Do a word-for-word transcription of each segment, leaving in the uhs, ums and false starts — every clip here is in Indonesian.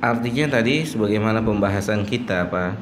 Artinya tadi sebagaimana pembahasan kita Pak,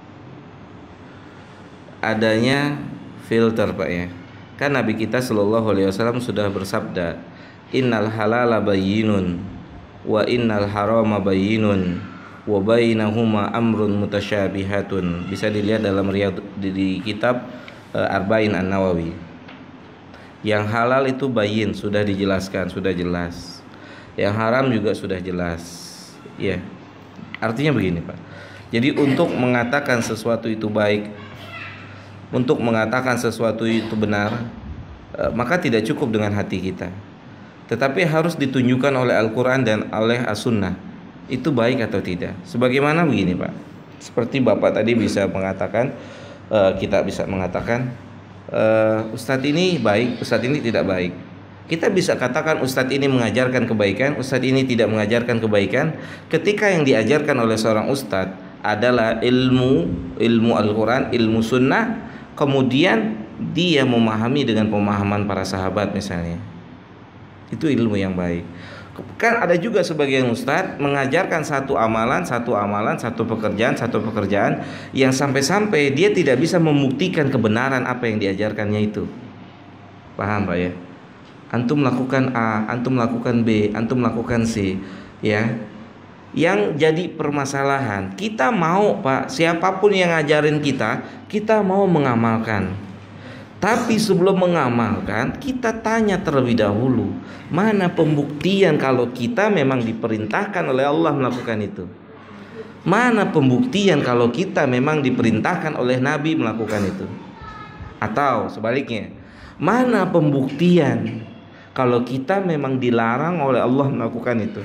adanya filter Pak ya. Kan Nabi kita Shallallahu Alaihi Wasallam sudah bersabda, Innal halala bayyinun wa innal harama bayyinun wa bainahuma amrun mutasyabihatun. Bisa dilihat dalam riyad di, di kitab uh, Arba'in An-Nawawi. Yang halal itu bayyin, sudah dijelaskan, sudah jelas. Yang haram juga sudah jelas. Ya. Artinya begini Pak. Jadi untuk mengatakan sesuatu itu baik, untuk mengatakan sesuatu itu benar, uh, maka tidak cukup dengan hati kita, tetapi harus ditunjukkan oleh Al-Quran dan oleh As-Sunnah. Itu baik atau tidak. Sebagaimana begini Pak, seperti Bapak tadi bisa mengatakan, uh, kita bisa mengatakan uh, Ustadz ini baik, Ustadz ini tidak baik. Kita bisa katakan Ustadz ini mengajarkan kebaikan, Ustadz ini tidak mengajarkan kebaikan, ketika yang diajarkan oleh seorang Ustadz adalah ilmu ilmu Al-Quran, ilmu Sunnah, kemudian dia memahami dengan pemahaman para sahabat misalnya, itu ilmu yang baik. Kan ada juga sebagian ustadz mengajarkan satu amalan, satu amalan, satu pekerjaan, satu pekerjaan yang sampai-sampai dia tidak bisa membuktikan kebenaran apa yang diajarkannya itu. Paham Pak ya? Antum melakukan A, antum melakukan B, antum melakukan C, ya. Yang jadi permasalahan, kita mau Pak, siapapun yang ngajarin kita, kita mau mengamalkan. Tapi sebelum mengamalkan, kita tanya terlebih dahulu, mana pembuktian kalau kita memang diperintahkan oleh Allah melakukan itu? Mana pembuktian kalau kita memang diperintahkan oleh Nabi melakukan itu? Atau sebaliknya, mana pembuktian kalau kita memang dilarang oleh Allah melakukan itu?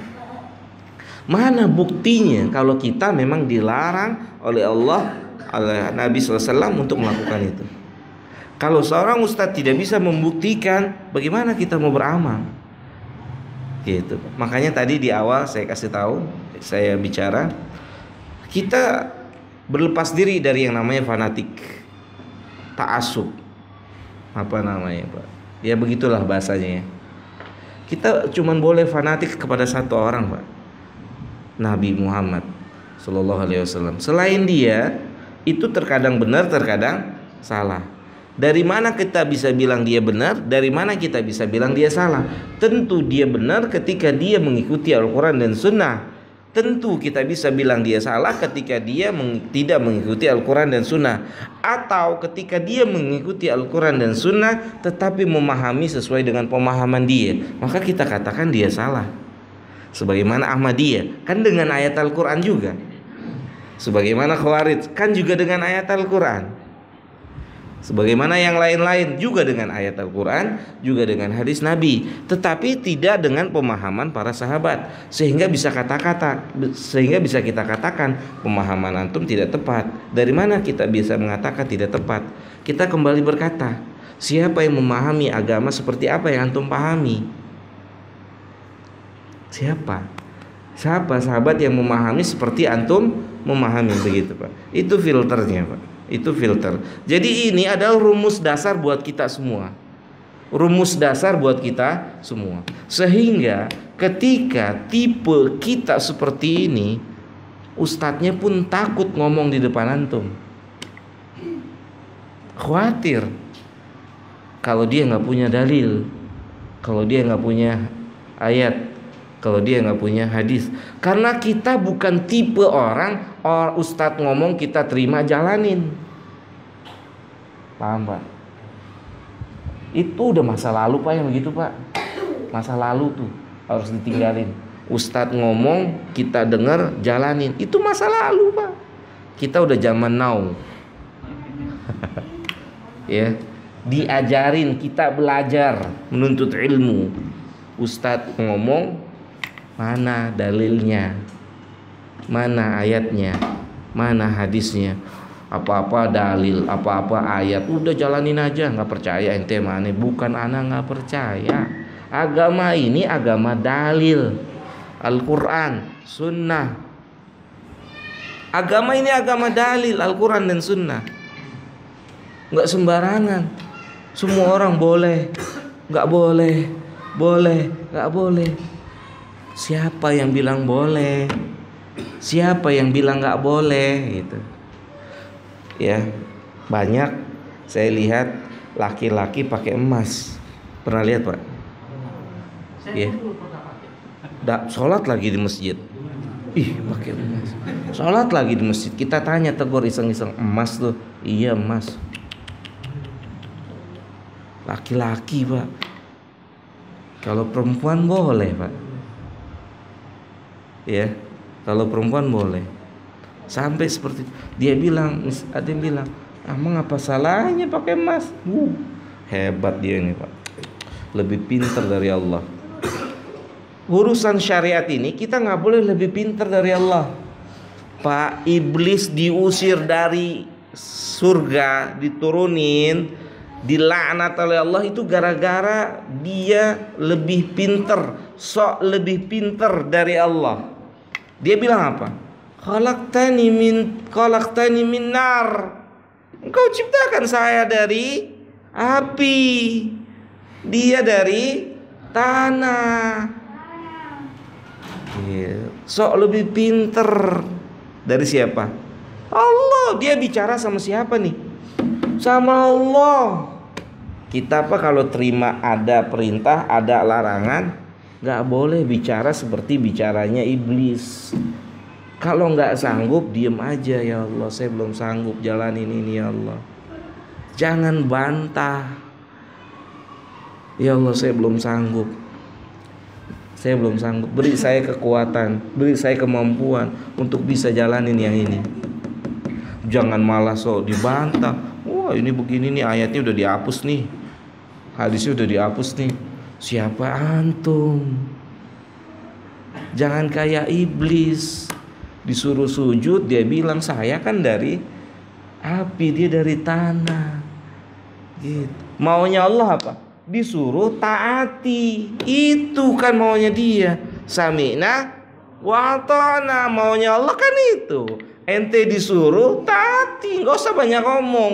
Mana buktinya kalau kita memang dilarang oleh Allah, oleh Nabi shallallahu alaihi wasallam untuk melakukan itu? Kalau seorang ustadz tidak bisa membuktikan, bagaimana kita mau beramal? Gitu. Makanya tadi di awal saya kasih tahu, saya bicara, kita berlepas diri dari yang namanya fanatik, ta'assub, apa namanya Pak? Ya begitulah bahasanya. Kita cuman boleh fanatik kepada satu orang Pak, Nabi Muhammad Sallallahu Alaihi Wasallam. Selain dia, itu terkadang benar, terkadang salah. Dari mana kita bisa bilang dia benar? Dari mana kita bisa bilang dia salah? Tentu dia benar ketika dia mengikuti Al-Quran dan Sunnah. Tentu kita bisa bilang dia salah ketika dia meng- tidak mengikuti Al-Quran dan Sunnah. Atau ketika dia mengikuti Al-Quran dan Sunnah tetapi memahami sesuai dengan pemahaman dia, maka kita katakan dia salah. Sebagaimana Ahmadiyah, kan dengan ayat Al-Quran juga. Sebagaimana Khawarij, kan juga dengan ayat Al-Quran. Sebagaimana yang lain-lain juga dengan ayat Al-Quran, juga dengan hadis Nabi, tetapi tidak dengan pemahaman para sahabat, sehingga bisa kata-kata, sehingga bisa kita katakan pemahaman antum tidak tepat. Dari mana kita bisa mengatakan tidak tepat? Kita kembali berkata, siapa yang memahami agama seperti apa yang antum pahami? Siapa? Siapa sahabat yang memahami seperti antum memahami, begitu Pak? Itu filternya Pak. Itu filter. Jadi ini adalah rumus dasar buat kita semua. Rumus dasar buat kita semua. Sehingga ketika tipe kita seperti ini, ustadznya pun takut ngomong di depan antum. Khawatir kalau dia nggak punya dalil, kalau dia nggak punya ayat, kalau dia nggak punya hadis. Karena kita bukan tipe orang, or ustadz ngomong kita terima jalanin. Paham Pak? Itu udah masa lalu Pak yang begitu Pak. Masa lalu tuh harus ditinggalin. Ustadz ngomong kita dengar jalanin, itu masa lalu Pak. Kita udah zaman now. Ya, diajarin, kita belajar menuntut ilmu. Ustadz ngomong, mana dalilnya, mana ayatnya, mana hadisnya, apa-apa dalil, apa-apa ayat, udah jalanin aja. Nggak percaya ente mana? Bukan anak nggak percaya. Agama ini agama dalil, Al-Quran, Sunnah. Agama ini agama dalil, Al-Quran dan Sunnah. Nggak sembarangan. Semua orang boleh, nggak boleh, boleh, nggak boleh. Siapa yang bilang boleh? Siapa yang bilang nggak boleh gitu? Ya, banyak saya lihat laki-laki pakai emas. Pernah lihat Pak? Ya. Da, sholat lagi di masjid. Ih, pakai emas. Sholat lagi di masjid. Kita tanya, tegur iseng-iseng, emas tuh. Iya emas. Laki-laki Pak. Kalau perempuan boleh Pak. Ya, kalau perempuan boleh. Sampai seperti dia bilang, ada yang bilang, emang apa salahnya pakai emas? Uh, hebat dia ini Pak. Lebih pintar dari Allah. Urusan syariat ini kita nggak boleh lebih pintar dari Allah. Pak, iblis diusir dari surga, diturunin, dilaknat oleh Allah itu gara-gara dia lebih pintar, sok lebih pintar dari Allah. Dia bilang apa? Khalaqtani min khalaqtani min nar. Engkau ciptakan saya dari api. Dia dari tanah. Sok lebih pinter dari siapa? Allah. Dia bicara sama siapa nih? Sama Allah. Kita apa kalau terima ada perintah, ada larangan, gak boleh bicara seperti bicaranya iblis. Kalau gak sanggup, diem aja. Ya Allah, saya belum sanggup jalanin ini ya Allah. Jangan bantah. Ya Allah, saya belum sanggup. Saya belum sanggup. Beri saya kekuatan, beri saya kemampuan untuk bisa jalanin yang ini. Jangan malah so dibantah. Wah, ini begini nih, ayatnya udah dihapus nih, hadisnya udah dihapus nih. Siapa antum? Jangan kayak iblis. Disuruh sujud, dia bilang saya kan dari api, dia dari tanah. Gitu. Maunya Allah apa? Disuruh taati. Itu kan maunya dia. Sami'na wa ata'na. Maunya Allah kan itu. Ente disuruh taati, nggak usah banyak ngomong.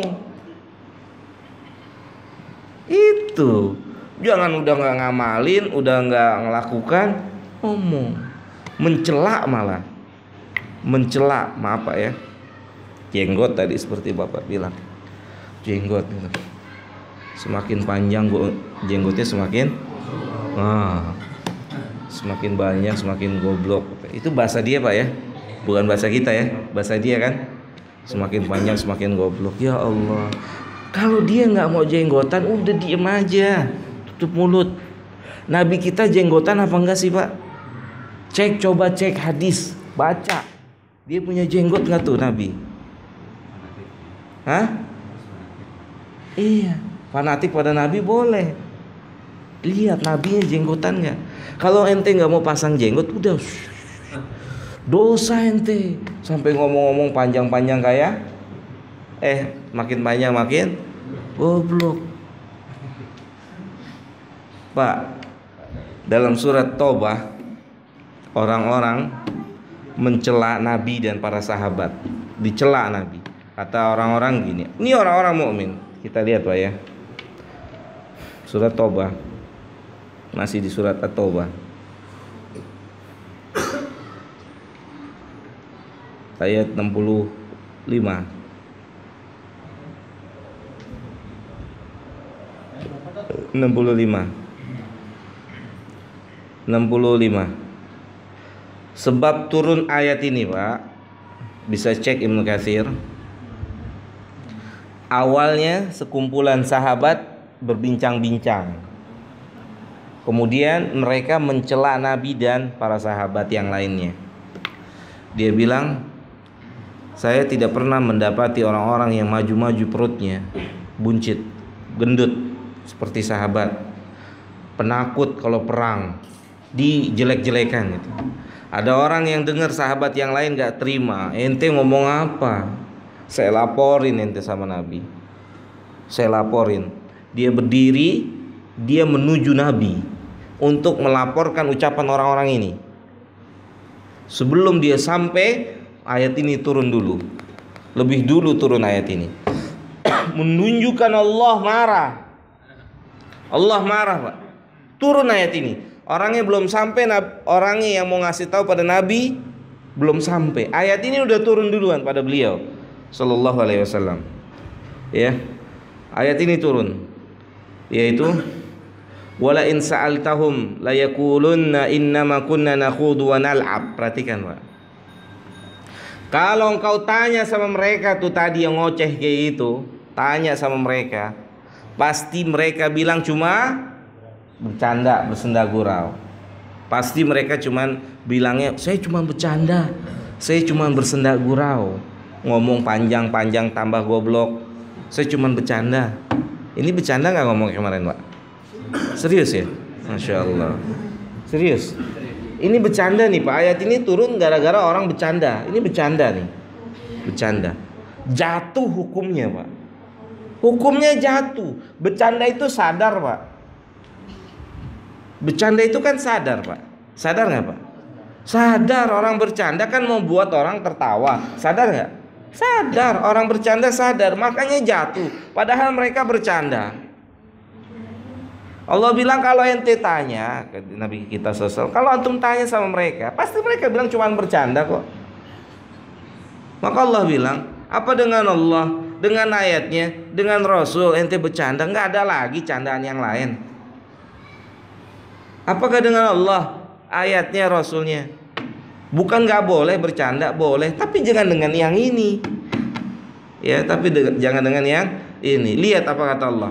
Itu. Jangan udah nggak ngamalin, udah nggak ngelakukan, ngomong, mencela malah, mencela. Maaf Pak ya, jenggot tadi seperti Bapak bilang, jenggot gitu. Semakin panjang jenggotnya semakin ah, semakin banyak, semakin goblok. Itu bahasa dia Pak ya, bukan bahasa kita ya, bahasa dia kan. Semakin panjang semakin goblok. Ya Allah, kalau dia nggak mau jenggotan, udah diem aja, tutup mulut. Nabi kita jenggotan apa enggak sih Pak? Cek, coba cek hadis, baca. Dia punya jenggot nggak tuh Nabi? Hah? Iya. Fanatik pada Nabi boleh. Lihat Nabinya jenggotan nggak? Kalau ente nggak mau pasang jenggot, udah dosa ente. Sampai ngomong-ngomong panjang-panjang kayak, eh makin panjang makin goblok. Pak, dalam surat Taubah orang-orang mencela Nabi dan para sahabat, dicela Nabi. Kata orang-orang gini, ini orang-orang mukmin. Kita lihat Pak ya. Surat Taubah. Masih di surat At-Taubah. Ayat enam puluh lima. enam puluh lima. enam puluh lima. Sebab turun ayat ini Pak, bisa cek Ibnu Katsir. Awalnya sekumpulan sahabat berbincang-bincang. Kemudian mereka mencela Nabi dan para sahabat yang lainnya. Dia bilang, saya tidak pernah mendapati orang-orang yang maju-maju perutnya, buncit, gendut seperti sahabat, penakut kalau perang, dijelek-jelekan gitu. Ada orang yang dengar sahabat yang lain gak terima, ente ngomong apa? Saya laporin ente sama Nabi. Saya laporin. Dia berdiri, dia menuju Nabi untuk melaporkan ucapan orang-orang ini. Sebelum dia sampai, ayat ini turun dulu. Lebih dulu turun ayat ini. Menunjukkan Allah marah. Allah marah Pak. Turun ayat ini. Orangnya belum sampai, orangnya yang mau ngasih tahu pada Nabi belum sampai. Ayat ini udah turun duluan pada beliau sallallahu alaihi wasallam. Ya. Ayat ini turun, yaitu wala in sa'altahum la yaqulunna innama kunna nakhudu wa nal'ab. Perhatikan, Pak. Kalau engkau tanya sama mereka tuh tadi yang ngoceh kayak gitu, tanya sama mereka, pasti mereka bilang cuma bercanda, bersenda gurau. Pasti mereka cuman bilangnya saya cuma bercanda, saya cuma bersenda gurau, ngomong panjang-panjang tambah goblok. Saya cuma bercanda. Ini bercanda nggak ngomong kemarin, Pak? Serius ya? Masya Allah. Serius. Ini bercanda nih, Pak. Ayat ini turun gara-gara orang bercanda. Ini bercanda nih. Bercanda. Jatuh hukumnya, Pak. Hukumnya jatuh. Bercanda itu sadar, Pak. Bercanda itu kan sadar, Pak. Sadar nggak, Pak? Sadar. Orang bercanda kan membuat orang tertawa. Sadar nggak? Sadar. Orang bercanda sadar. Makanya jatuh. Padahal mereka bercanda. Allah bilang kalau ente tanya ke Nabi kita sosial, kalau antum tanya sama mereka, pasti mereka bilang cuma bercanda kok. Maka Allah bilang, apa dengan Allah, dengan ayatnya, dengan Rasul ente bercanda, nggak ada lagi candaan yang lain. Apakah dengan Allah, ayatnya, Rasulnya? Bukan nggak boleh bercanda, boleh, tapi jangan dengan yang ini. Ya, tapi de- jangan dengan yang ini. Lihat apa kata Allah.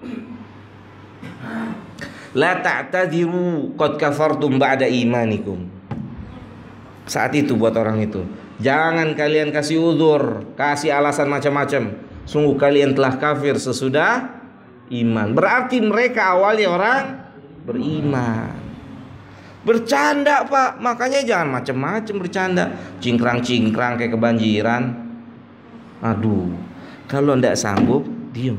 La ta'tadiru qad kafartum ba'da imanikum. Saat itu buat orang itu, jangan kalian kasih uzur, kasih alasan macam-macam. Sungguh kalian telah kafir sesudah iman. Berarti mereka awalnya orang beriman. Bercanda, Pak. Makanya jangan macam-macam bercanda. Cingkrang-cingkrang kayak kebanjiran. Aduh, kalau ndak sanggup, diem.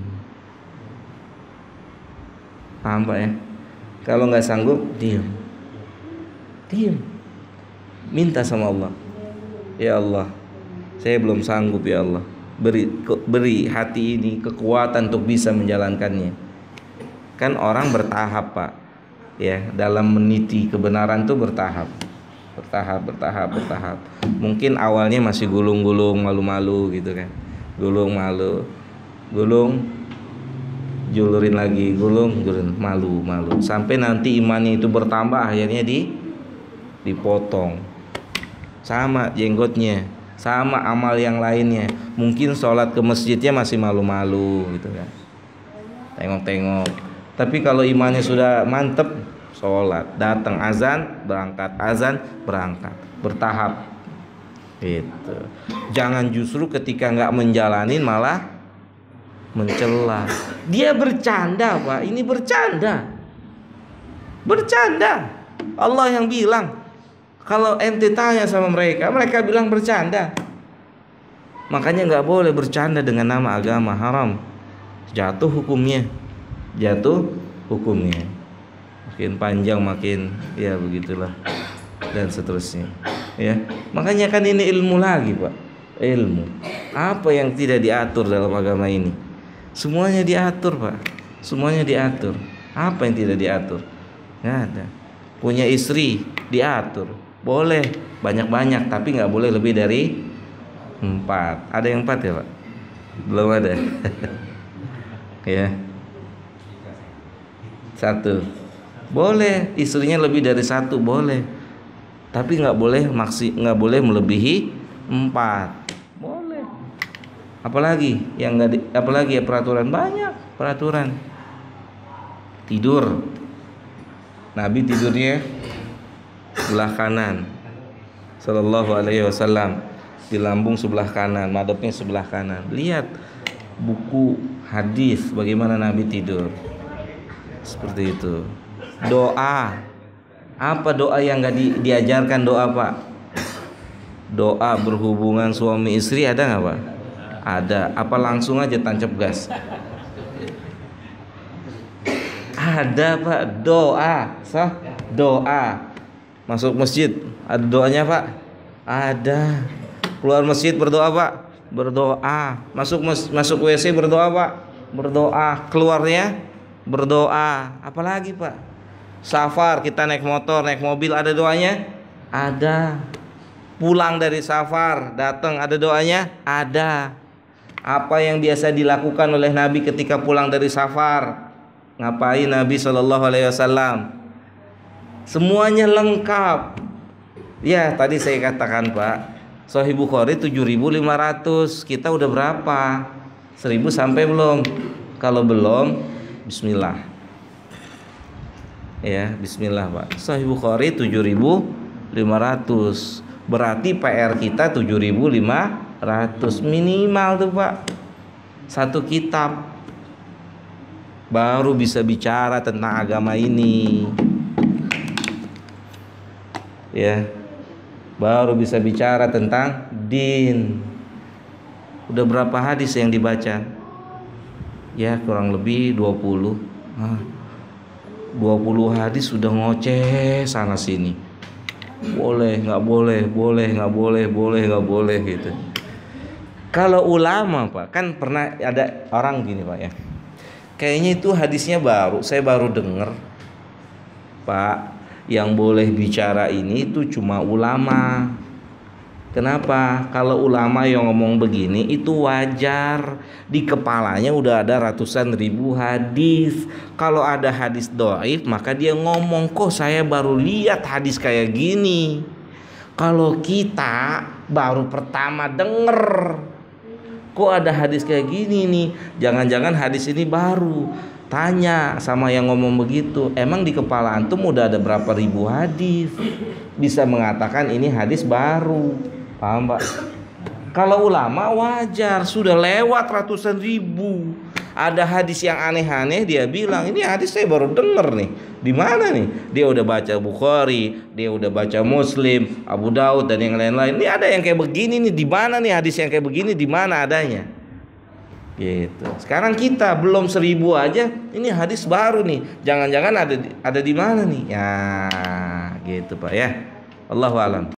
Paham, Pak ya? Kalau nggak sanggup, diam, diam, minta sama Allah, ya Allah, saya belum sanggup ya Allah, beri beri hati ini kekuatan untuk bisa menjalankannya. Kan orang bertahap, Pak, ya, dalam meniti kebenaran tuh bertahap, bertahap, bertahap, bertahap. Mungkin awalnya masih gulung-gulung, malu-malu gitu kan, gulung malu, gulung. Julurin lagi, gulung, gulung, malu, malu. Sampai nanti imannya itu bertambah, akhirnya di dipotong. Sama jenggotnya, sama amal yang lainnya. Mungkin sholat ke masjidnya masih malu-malu gitu kan. Tengok-tengok. Tapi kalau imannya sudah mantep, sholat, datang azan, berangkat, azan, berangkat, bertahap. Gitu. Jangan justru ketika nggak menjalanin malah mencela. Dia bercanda, Pak. Ini bercanda. Bercanda. Allah yang bilang, kalau ente tanya sama mereka, mereka bilang bercanda. Makanya nggak boleh bercanda dengan nama agama, haram. Jatuh hukumnya. Jatuh hukumnya. Makin panjang makin ya begitulah dan seterusnya. Ya. Makanya kan ini ilmu lagi, Pak. Ilmu. Apa yang tidak diatur dalam agama ini? Semuanya diatur, Pak. Semuanya diatur. Apa yang tidak diatur? Nggak ada. Punya istri diatur, boleh banyak-banyak, tapi nggak boleh lebih dari empat. Ada yang empat ya, Pak? Belum ada. Ya. Satu. Boleh istrinya lebih dari satu, boleh. Tapi nggak boleh maksi, nggak boleh melebihi empat. Apalagi yang nggak, di, apalagi ya peraturan, banyak peraturan. Tidur, Nabi tidurnya sebelah kanan, Sallallahu Alaihi Wasallam, di lambung sebelah kanan, madepnya sebelah kanan. Lihat buku hadis bagaimana Nabi tidur, seperti itu. Doa, apa doa yang nggak di, diajarkan doa, Pak? Doa berhubungan suami istri ada nggak, Pak? Ada. Apa langsung aja tancap gas? Ada, Pak. Doa, sah? Doa. Masuk masjid, ada doanya, Pak? Ada. Keluar masjid berdoa, Pak? Berdoa. Masuk mas masuk W C berdoa, Pak? Berdoa. Keluarnya berdoa. Apalagi, Pak? Safar, kita naik motor, naik mobil, ada doanya? Ada. Pulang dari safar, datang, ada doanya? Ada. Apa yang biasa dilakukan oleh Nabi ketika pulang dari safar? Ngapain Nabi Shallallahu Alaihi Wasallam? Semuanya lengkap. Ya, tadi saya katakan Pak, Sahih Bukhari tujuh ribu lima ratus. Kita udah berapa? seribu sampai belum? Kalau belum, bismillah. Ya, bismillah Pak. Sahih Bukhari tujuh ribu lima ratus. Berarti P R kita tujuh ribu lima ratus minimal tuh Pak. Satu kitab. Baru bisa bicara tentang agama ini. Ya. Baru bisa bicara tentang din. Udah berapa hadis yang dibaca? Ya, kurang lebih dua puluh. Nah, dua puluh hadis sudah ngoceh sana sini. Boleh, nggak boleh, boleh, nggak boleh, boleh, nggak boleh gitu. Kalau ulama Pak, kan pernah ada orang gini Pak ya. Kayaknya itu hadisnya baru, saya baru dengar. Pak, yang boleh bicara ini itu cuma ulama. Kenapa? Kalau ulama yang ngomong begini itu wajar. Di kepalanya udah ada ratusan ribu hadis. Kalau ada hadis dhaif, maka dia ngomong, kok saya baru lihat hadis kayak gini. Kalau kita baru pertama denger, kok ada hadis kayak gini nih. Jangan-jangan hadis ini baru. Tanya sama yang ngomong begitu, emang di kepala antum udah ada berapa ribu hadis? Bisa mengatakan ini hadis baru. Paham Pak? Kalau ulama wajar, sudah lewat ratusan ribu. Ada hadis yang aneh-aneh, dia bilang ini hadis saya baru denger nih. Di mana nih? Dia udah baca Bukhari, dia udah baca Muslim, Abu Daud dan yang lain-lain. Ini ada yang kayak begini nih, di mana nih hadis yang kayak begini, di mana adanya? Gitu. Sekarang kita belum seribu aja, ini hadis baru nih. Jangan-jangan ada ada di mana nih? Ya, gitu Pak ya. Allahu a'lam.